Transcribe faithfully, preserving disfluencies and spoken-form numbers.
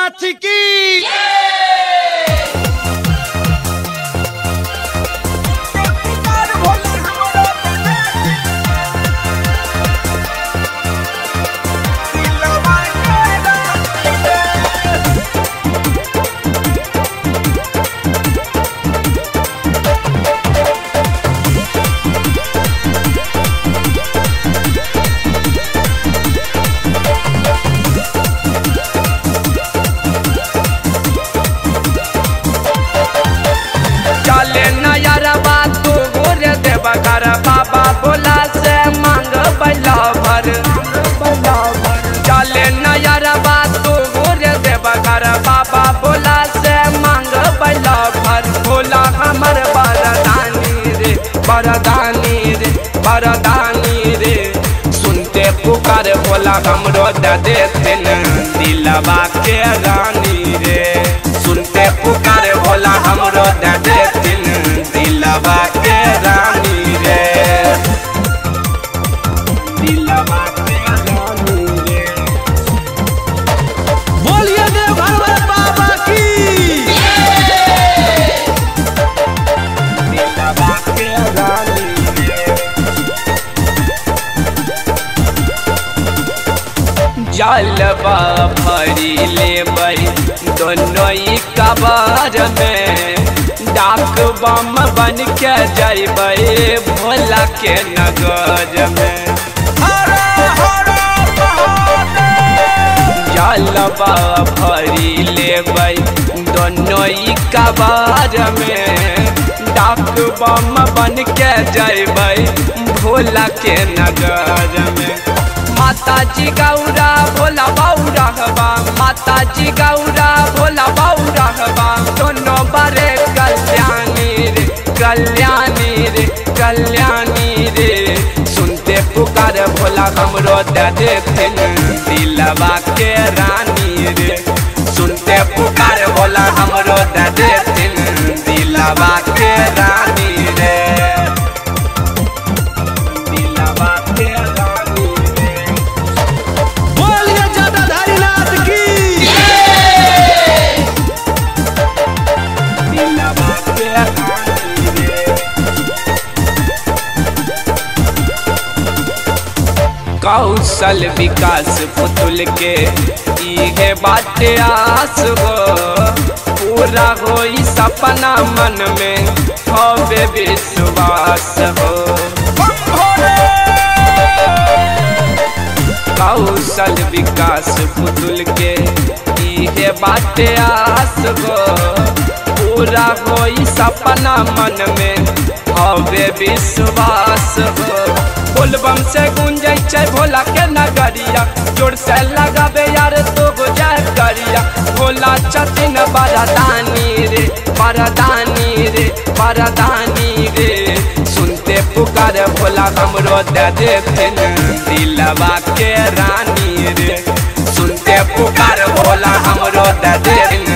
नाथ की बकर बाबा बोला से मांग बैला भर चले नयर बात तू गोरे दे बकर बाबा बोला से मांग बैला भर बोला हमर बरदानी रे बरदानी रे बरदानी रे सुनते पुकार बोला हमरो दे देथिन दिलवा के रानी रे सुनते पुकार बोला हमरो दे देथिन दिलवा के रानी रे दिलवा के रानी रे। बोलिए देव भगवान बाबा की दिलवा के रानी रे। जलवा भरी लेबै दोनों ही कबार में डाक बम बन के जैबै भोला के नगर में जलवा भरी लेबै दोनों ही कबार में डाक बम बन के जैबै भोला के नगर में माता जी गौरा भोला बौरा हवा माता जी गौरा भोला बौरा हवा दोनों बारे कल्याणी रे कल्याणी रे कल्याणी रे सुनते पुकार भोला हमरो दे देथिन दिलवा के रानी रे सुनते पुकार भोला हमरो दे देथिन दिलवा के रानी रे दिलवा के रानी रे। बोलिए जटाधारी नाथ की दिलवा के रानी रे। कौशल विकास पुतुल के इहे बाटे आस हो पूरा होई सपना मन में होवे विश्वास हो कौशल विकास पुतुल के इहे बाटे आस हो पूरा होई सपना मन में होवे विश्वास हो बोलबम से गुंजे छै भोला के नगरिया जोर से लगाबे यार तो गुजर करिया भोला छथिन बरदानी रे बरदानी रे बरदानी रे सुनते पुकार भोला हमरो दे देथिन दिलवा के रानी रे सुनते पुकार भोला हमरो दे देथिन